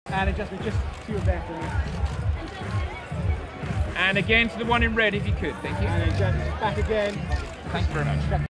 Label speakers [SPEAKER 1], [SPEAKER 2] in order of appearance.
[SPEAKER 1] And Jasmine, just to your left.
[SPEAKER 2] And again to the one in red if you could, thank you.
[SPEAKER 1] And then Jasmine, back again.
[SPEAKER 2] Thank you very much.